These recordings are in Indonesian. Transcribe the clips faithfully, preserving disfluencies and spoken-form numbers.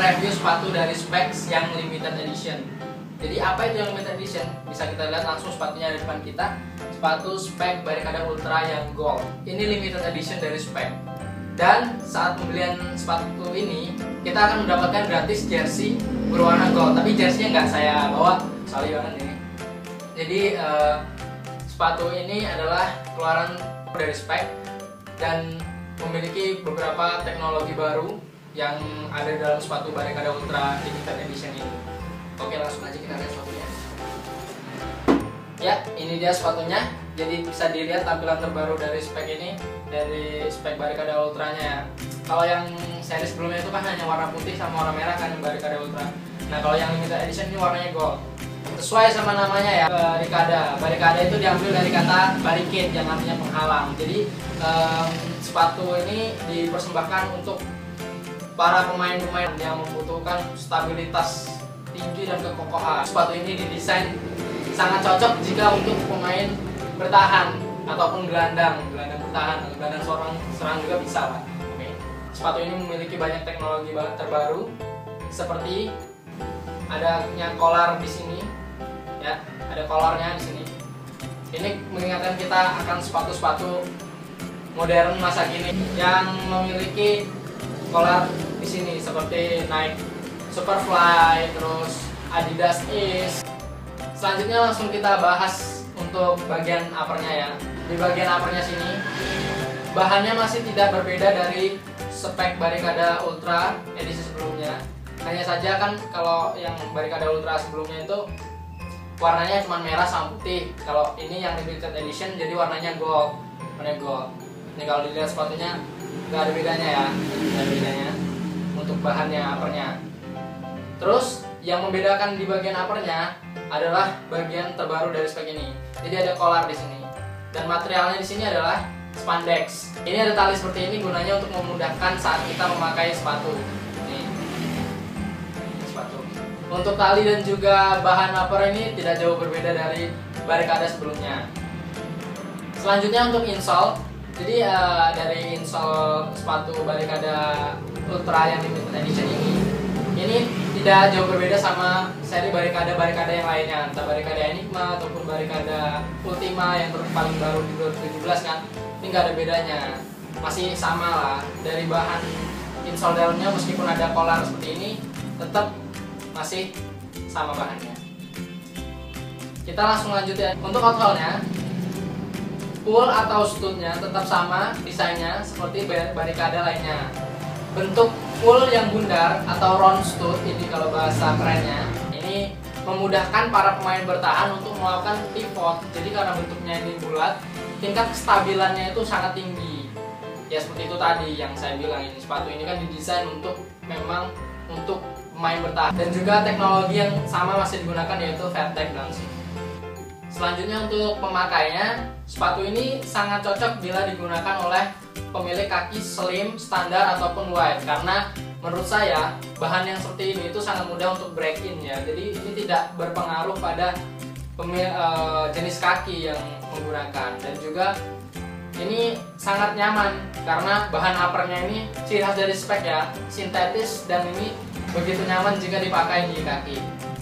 review sepatu dari Specs yang limited edition. Jadi apa itu yang limited edition? Bisa kita lihat langsung sepatunya di depan kita. Sepatu Specs Barricada Ultra yang gold. Ini limited edition dari Specs. Dan saat pembelian sepatu ini kita akan mendapatkan gratis jersey berwarna gold. Tapi jerseynya nggak saya bawa, sorry banget ini. Jadi uh, sepatu ini adalah keluaran dari Specs dan memiliki beberapa teknologi baru yang ada dalam sepatu Barricada Ultra Limited Edition ini. Oke, langsung aja kita lihat sepatunya. Ya, ini dia sepatunya. Jadi bisa dilihat tampilan terbaru dari Specs ini, dari Specs Barricada Ultranya. Kalau yang seri sebelumnya itu kan hanya warna putih sama warna merah kan yang Barricada Ultra. Nah, kalau yang Limited Edition ini warnanya gold. Sesuai sama namanya ya, Barricada. Barricada itu diambil dari kata barricade yang artinya penghalang. Jadi um, sepatu ini dipersembahkan untuk para pemain-pemain yang membutuhkan stabilitas tinggi dan kekokohan. Sepatu ini didesain sangat cocok jika untuk pemain bertahan ataupun gelandang, gelandang bertahan, gelandang seorang serang juga bisa lah. Oke. Sepatu ini memiliki banyak teknologi terbaru seperti adanya collar di sini, ya, ada collarnya di sini. Ini mengingatkan kita akan sepatu-sepatu modern masa kini yang memiliki collar di sini seperti Nike Superfly, terus Adidas Ease. Selanjutnya langsung kita bahas untuk bagian uppernya ya. Di bagian uppernya sini bahannya masih tidak berbeda dari Specs Barricada Ultra edisi sebelumnya. Hanya saja kan kalau yang Barricada Ultra sebelumnya itu warnanya cuma merah sama putih. Kalau ini yang limited edition jadi warnanya gold, warnanya gold. Ini kalau dilihat sepatunya nggak ada bedanya ya, nggak ada bedanya untuk bahannya uppernya. Terus yang membedakan di bagian uppernya adalah bagian terbaru dari Specs ini. Jadi ada collar di sini dan materialnya di sini adalah spandex. Ini ada tali seperti ini gunanya untuk memudahkan saat kita memakai sepatu. Nih, ini sepatu. Untuk tali dan juga bahan upper ini tidak jauh berbeda dari Barricada sebelumnya. Selanjutnya untuk insole. Jadi uh, dari insole sepatu Barricada Ultra yang limited edition ini, ini tidak jauh berbeda sama seri Barricada-Barricada yang lainnya, entah Barricada Enigma ataupun Barricada Ultima yang paling baru di dua ribu tujuh belas kan. Ini nggak ada bedanya, masih sama lah. Dari bahan insole dalamnya meskipun ada collar seperti ini, tetap masih sama bahannya. Kita langsung lanjut ya. Untuk outsole-nya, pull atau studnya tetap sama desainnya seperti Barricada lainnya. Bentuk pull yang bundar atau round stud ini kalau bahasa kerennya, ini memudahkan para pemain bertahan untuk melakukan pivot. Jadi karena bentuknya ini bulat, tingkat kestabilannya itu sangat tinggi. Ya seperti itu tadi yang saya bilang, ini sepatu ini kan didesain untuk memang untuk pemain bertahan. Dan juga teknologi yang sama masih digunakan yaitu Vertec Bouncing. Selanjutnya untuk pemakainya, sepatu ini sangat cocok bila digunakan oleh pemilik kaki slim, standar ataupun wide, karena menurut saya bahan yang seperti ini itu sangat mudah untuk break in ya. Jadi ini tidak berpengaruh pada pemil uh, jenis kaki yang menggunakan, dan juga ini sangat nyaman karena bahan uppernya ini ciri khas dari Specs ya, sintetis, dan ini begitu nyaman jika dipakai di kaki.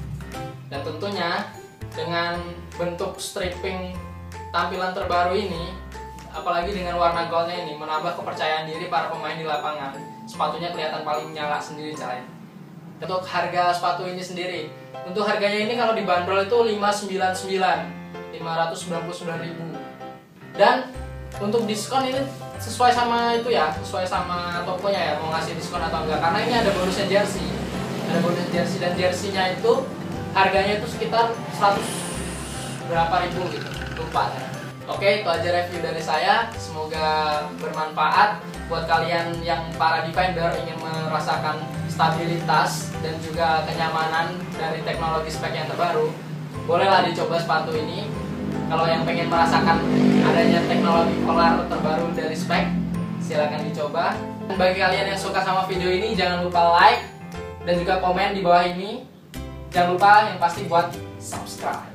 Dan tentunya dengan bentuk stripping tampilan terbaru ini, apalagi dengan warna goldnya ini, menambah kepercayaan diri para pemain di lapangan. Sepatunya kelihatan paling nyala sendiri coy. Untuk harga sepatu ini sendiri, untuk harganya ini kalau dibanderol itu lima ratus sembilan puluh sembilan, lima ratus sembilan puluh sembilan ribu. Dan untuk diskon ini sesuai sama itu ya, sesuai sama tokonya ya, mau ngasih diskon atau enggak, karena ini ada bonusnya jersey. Ada bonus jersey, dan jerseynya itu harganya itu sekitar seratus berapa ribu gitu, lupa ya. Oke, itu aja review dari saya. Semoga bermanfaat buat kalian yang para defender ingin merasakan stabilitas dan juga kenyamanan dari teknologi Specs yang terbaru. Bolehlah dicoba sepatu ini. Kalau yang pengen merasakan adanya teknologi collar terbaru dari Specs, silahkan dicoba. Dan bagi kalian yang suka sama video ini, jangan lupa like dan juga komen di bawah ini. Jangan lupa yang pasti buat subscribe.